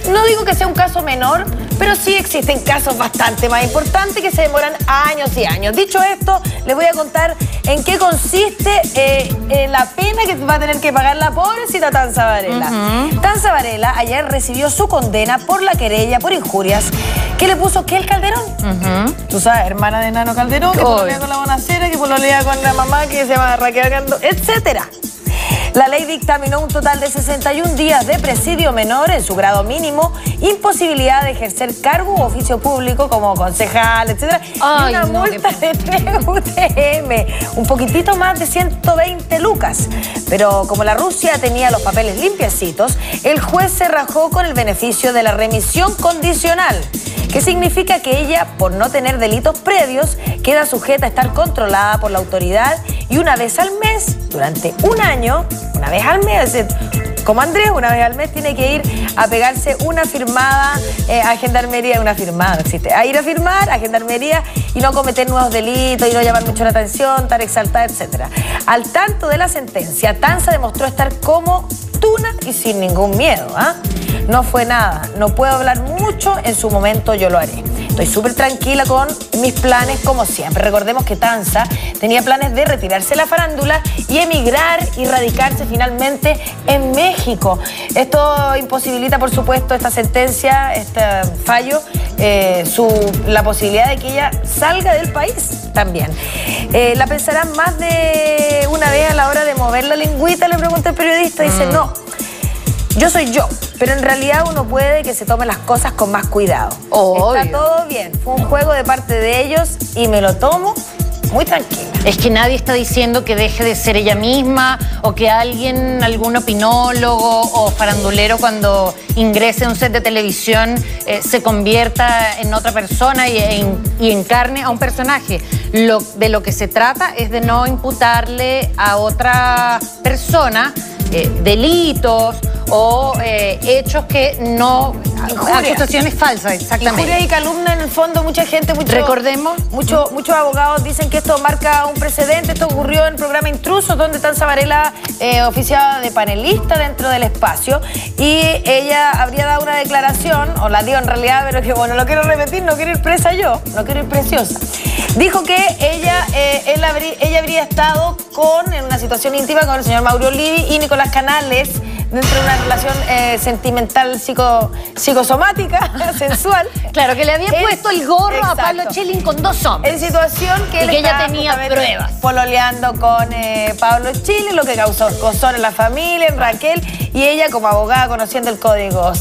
No digo que sea un caso menor, pero sí existen casos bastante más importantes que se demoran años y años. Dicho esto, les voy a contar en qué consiste la pena que va a tener que pagar la pobrecita Tanza Varela. Tanza Varela ayer recibió su condena por la querella por injurias que le puso Kel Calderón. Tú sabes, hermana de Nano Calderón, que pololea con la Bonacera, que pololea con la mamá que se llama Raquel Gando, etcétera. La ley dictaminó un total de 61 días de presidio menor en su grado mínimo, imposibilidad de ejercer cargo u oficio público como concejal, etcétera, y una multa de 3 UTM, un poquitito más de 120 lucas. Pero como la Rusia tenía los papeles limpiecitos, el juez se rajó con el beneficio de la remisión condicional, que significa que ella, por no tener delitos previos, queda sujeta a estar controlada por la autoridad y una vez al mes, durante un año, una vez al mes, como Andrés, una vez al mes tiene que ir a pegarse una firmada a Gendarmería, una firmada, no existe, a ir a firmar a Gendarmería y no cometer nuevos delitos y no llamar mucho la atención, estar exaltada, etc. Al tanto de la sentencia, Tanza demostró estar como tuna y sin ningún miedo, No fue nada, no puedo hablar mucho, en su momento yo lo haré. Estoy súper tranquila con mis planes, como siempre. Recordemos que Tanza tenía planes de retirarse de la farándula y emigrar y radicarse finalmente en México. Esto imposibilita, por supuesto, esta sentencia, este fallo, la posibilidad de que ella salga del país también. La pensarán más de una vez a la hora de mover la lengüita, le pregunta el periodista. Dice, no, yo soy yo. Pero en realidad uno puede que se tome las cosas con más cuidado. Está todo bien. Fue un juego de parte de ellos y me lo tomo muy tranquila. Es que nadie está diciendo que deje de ser ella misma o que alguien, algún opinólogo o farandulero cuando ingrese a un set de televisión se convierta en otra persona y encarne a un personaje. De lo que se trata es de no imputarle a otra persona delitos o hechos que no... Acusaciones falsas, exactamente. Injuria y calumnia, en el fondo, mucha gente... Recordemos. Muchos abogados dicen que esto marca un precedente. Esto ocurrió en el programa Intrusos, donde Tanza Varela oficiaba de panelista dentro del espacio. Y ella habría dado una declaración, o la dio en realidad, pero que bueno, lo quiero repetir, no quiero ir presa yo, no quiero ir preciosa. Dijo que ella habría estado en una situación íntima con el señor Mauro Livi y Nicolás Canales, dentro de una relación sentimental psicosomática, sensual. Claro, que le había puesto el gorro a Pablo Schilling con 2 hombres. En situación que ella tenía pruebas. Pololeando con Pablo Schilling, lo que causó escozor en la familia, en Raquel, y ella como abogada, conociendo el código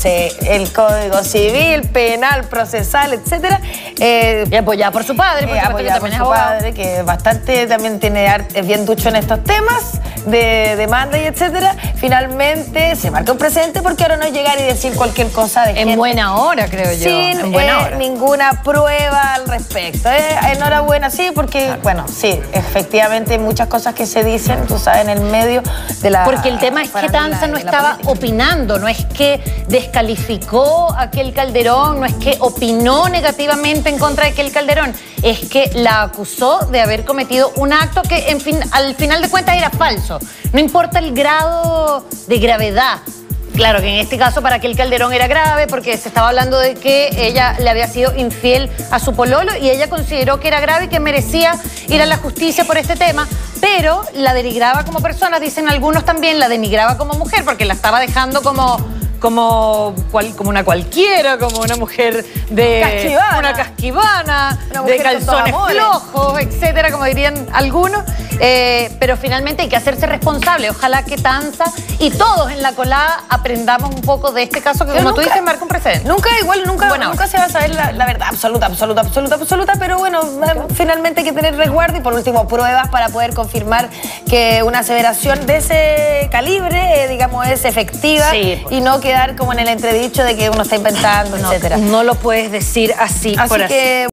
civil, penal, procesal, etcétera. Y apoyada por su padre. Apoyada por su padre, que bastante también es bien ducho en estos temas de demanda y etcétera. Finalmente se marca un precedente porque ahora no es llegar y decir cualquier cosa de gente. En buena hora, creo yo. Sin ninguna prueba al respecto. Enhorabuena, sí, porque, bueno, sí, efectivamente hay muchas cosas que se dicen, tú sabes, en el medio de la... Porque el tema es que Tanza no estaba opinando, no es que descalificó a Kel Calderón, no es que opinó negativamente en contra de Kel Calderón, es que la acusó de haber cometido un acto que, al final de cuentas, era falso. No importa el grado de gravedad. Claro que en este caso para Kel Calderón era grave porque se estaba hablando de que ella le había sido infiel a su pololo y ella consideró que era grave y que merecía ir a la justicia por este tema, pero la denigraba como persona, dicen algunos también, la denigraba como mujer porque la estaba dejando como una cualquiera, como una mujer de... Una casquivana, de calzones flojos, etcétera, como dirían algunos. Pero finalmente hay que hacerse responsable. Ojalá que Tanza y todos en la colada aprendamos un poco de este caso que, como tú dices, marca un precedente. Nunca se va a saber la verdad absoluta, pero bueno, finalmente hay que tener resguardo y por último pruebas para poder confirmar que una aseveración de ese calibre, digamos, es efectiva y no quedar como en el entredicho de que uno está inventando, etcétera. No lo puedes decir así por así.